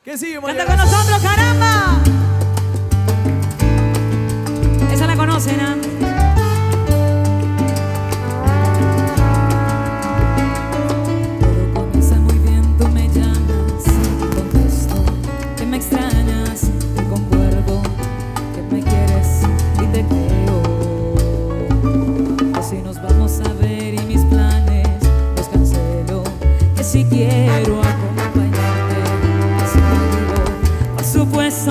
¿Qué sigue, Canta con nosotros, caramba. Esa la conocen, ¿ah? Todo comienza muy bien, tú me llamas, contesto que me extrañas, te concuerdo que me quieres y te creo. Que si nos vamos a ver y mis planes los cancelo, que si quiero acompañarte, si te digo, por supuesto.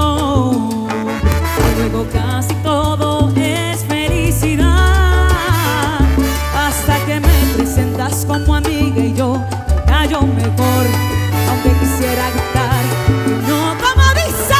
Luego casi todo es felicidad, hasta que me presentas como amiga y yo me callo mejor, aunque quisiera gritar y no como dice.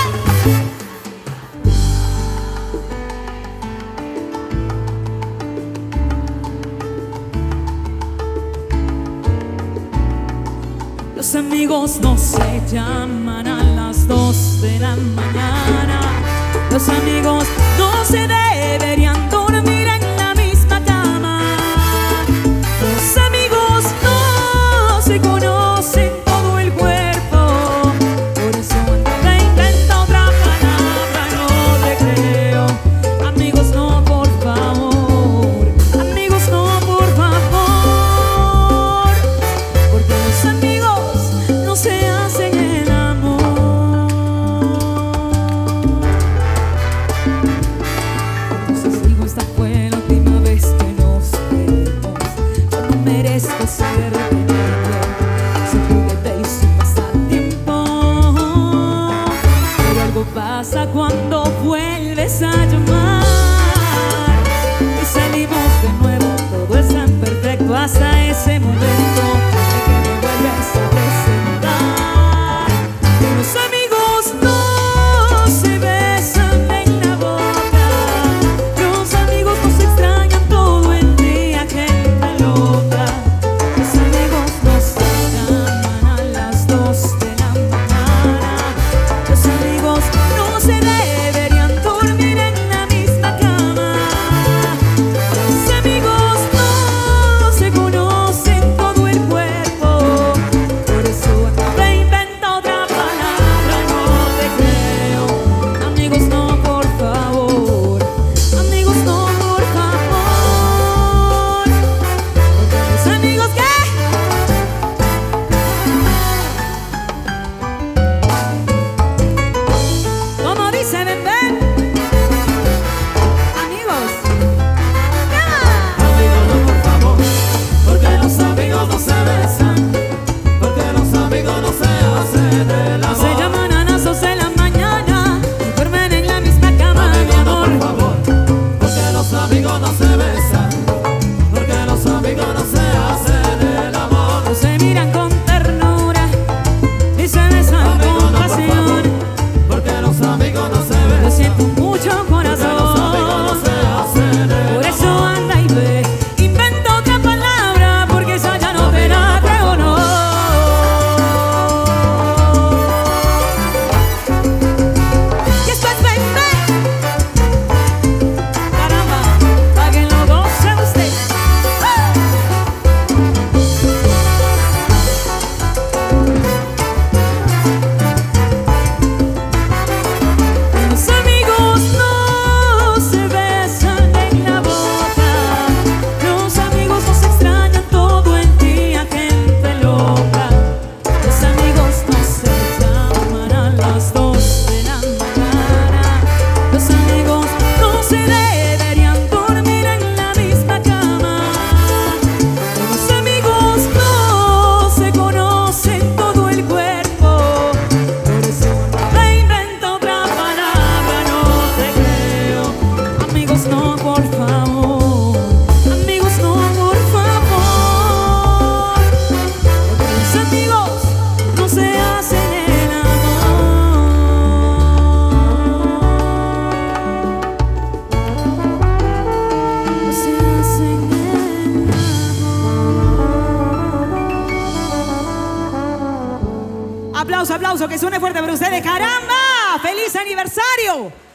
Los amigos no se llaman a las 2 de la mañana. Los amigos no se deberían dormir en la misma cama. Los amigos no se conocen todo el cuerpo. Por eso te invento otra palabra, no te creo. Amigos no, por favor. Amigos no, por favor. Porque los amigos no se hacen el amor. Esta fue la última vez que nos vemos. Yo no merezco ser de nadie, soy juguete y sin pasatiempo. Pero algo pasa cuando vuelves a llamar y salimos de nuevo. Todo es tan perfecto hasta ese momento en que me vuelves a presentar. Que los amigos no se besan en la boca. Los amigos no se extrañan todo el día, gente loca. Los amigos no se llaman a las 2 de la mañana. Los amigos no se deberían dormir en la misma cama. Los amigos no se conocen todo el cuerpo. Por eso te invento otra palabra, no te creo. Amigos no, por favor. Amigos no, por favor. Porque los amigos ¿qué? Como dice, ven, ven. Amigos. Amigos no, por favor, porque los amigos no se besan, porque los amigos no se hacen el No amor. se llaman a las 2 de la mañana y duermen en la misma cama, mi Amigos no, amor. por favor, porque los amigos no se besan, porque los amigos no se hacen el amor. No se miran con ternura y se besan Amigos con no, por pasión. favor, porque los amigos no se Lo besan, siento mucho, porque los amigos no corazón. se hacen el Por eso amor. anda y ve, inventa otra palabra, porque esa ya no te la creo, no. Y esto es ven, ven. Caramba, para que lo goce usted. Los amigos no se besan en la boca. Los amigos no se extrañan todo el día, gente loca. Los amigos no se llaman a las 2 de la mañana. Los amigos no se deberían dormir en la misma cama. Los amigos no se conocen todo el cuerpo. Por eso te invento otra palabra, no te creo. Amigos no, por favor. Amigos no, por favor. Porque los amigos no se hacen el amor. No se hacen el amor. Aplauso, aplauso, que suene fuerte para ustedes. ¡Caramba! ¡Feliz aniversario!